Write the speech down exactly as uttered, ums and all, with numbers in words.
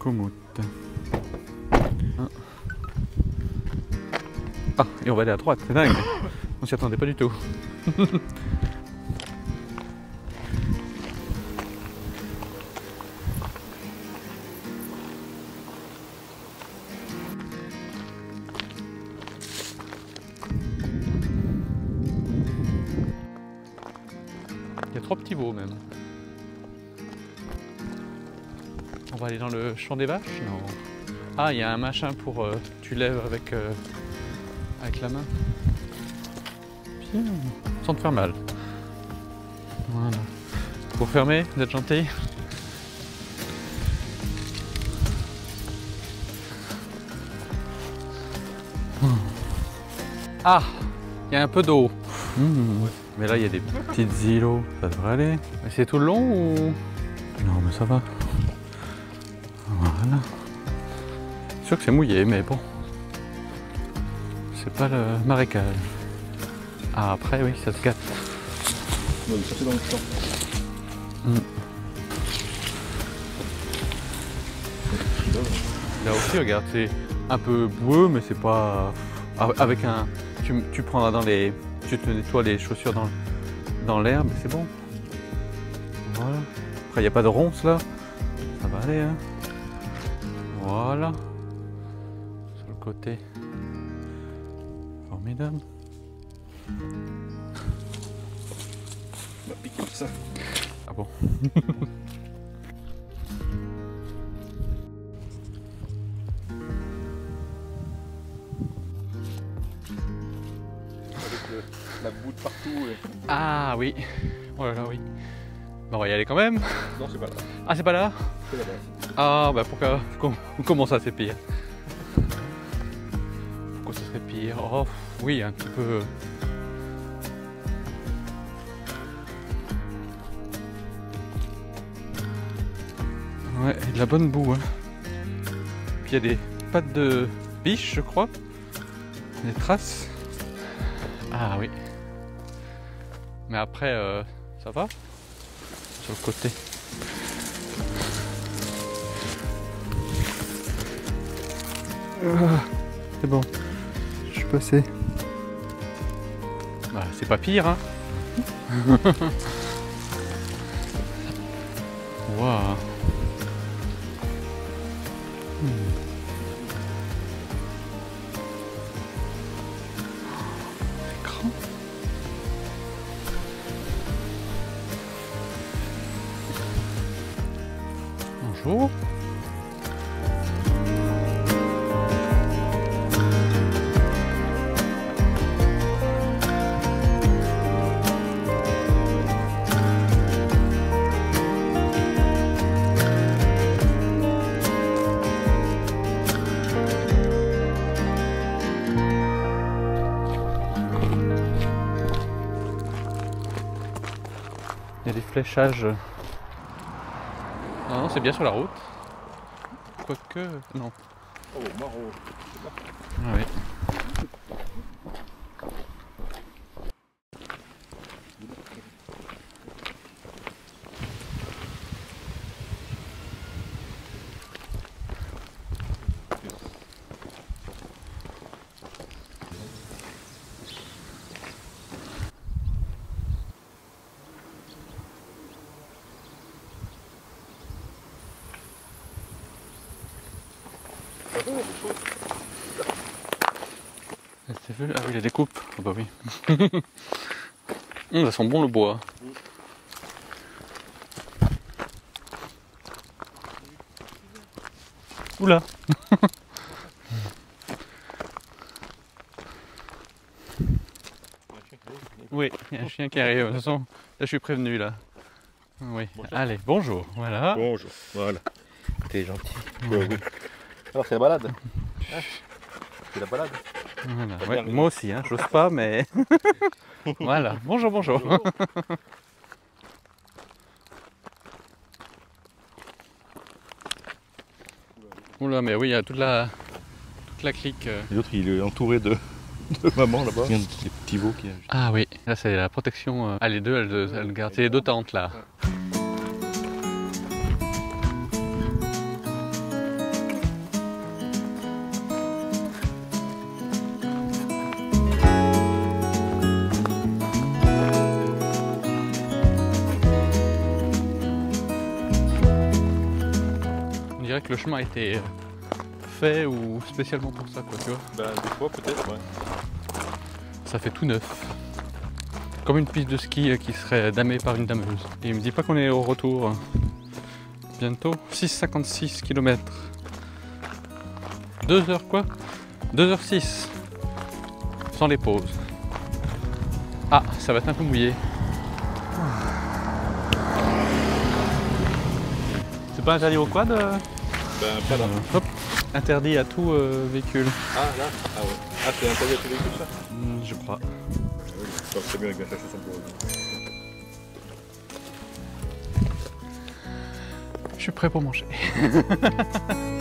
Komoot. Ah. ah, et on va aller à droite, c'est dingue. On s'y attendait pas du tout. Il y a trois petits veaux même. On va aller dans le champ des vaches? Non. Ah, il y a un machin pour euh, tu lèves avec, euh, avec la main. Bien, sans te faire mal. Voilà. Pour fermer, vous êtes gentil. Ah, il y a un peu d'eau. Mmh. Mais là, il y a des petites îlots. Ça devrait aller. Mais c'est tout le long ou... Non, mais ça va. Voilà. C'est sûr que c'est mouillé, mais bon. C'est pas le marécage. Ah, après, oui, ça se gâte. On va le chercher dans le champ. Mmh. Là aussi, regarde, c'est un peu boueux, mais c'est pas... Avec un... Tu, tu prendras dans les... Tu te nettoies les chaussures dans, dans l'herbe, c'est bon. Voilà. Après, il n'y a pas de ronces là. Ça va aller, hein. Voilà. Sur le côté. Formidable. On va piquer tout ça. Ah bon. Avec le, la boue de partout. Et... Ah oui. Oh là là, oui. Bon, on va y aller quand même. Non, c'est pas là. Ah, c'est pas là? C'est là-bas. Ah, bah pourquoi? Comment ça, c'est pire? Pourquoi ça serait pire? Oh, oui, un petit peu. Ouais, de la bonne boue. Hein. Puis il y a des pattes de biche, je crois. Des traces. Ah oui. Mais après, euh, ça va? Sur le côté. Ah, c'est bon. Je suis passé. Bah, c'est pas pire, hein. Waouh. Hmm. C'est grand. Bonjour. Il y a des fléchages. Non, non, c'est bien sur la route. Quoique, non. Oh, marron. Ah oui. C'est vu là? Ah oui, il y a des coupes. Ah bah oui. Hum, ça sent bon le bois. Oula. Oui, il y a un chien qui arrive. De toute façon, là je suis prévenu là. Oui. Bonjour. Allez, bonjour. Voilà. Bonjour. Voilà. T'es gentil. Ouais, oui. Alors c'est la balade. Hein, c'est la balade. Voilà. Ouais, moi aussi, hein, j'ose pas, mais voilà. Bonjour, bonjour. bonjour. Oula, mais oui, il y a toute la, toute la clique. Et l'autre, il est entouré de, de maman là-bas. Il y a des petits veaux qui. Ah oui, là c'est la protection. Ah, les deux, elles, elles gardent. C'est les deux tentes là. dirait que le chemin a été fait ou spécialement pour ça, quoi, tu vois. Bah, des fois, peut-être, ouais. Ça fait tout neuf. Comme une piste de ski qui serait damée par une dameuse. Et il me dit pas qu'on est au retour. Bientôt six virgule cinquante-six kilomètres. deux heures quoi? deux heures six. Sans les pauses. Ah, ça va être un peu mouillé. C'est pas interdit au quad euh... Ben, pas là. Euh, hop, interdit à tout euh, véhicule. Ah, là? Ah ouais. Ah, c'est interdit à tous les véhicules, ça? Hmm, je crois. Oui, c'est mieux avec bien chercher son produit. Je suis prêt pour manger.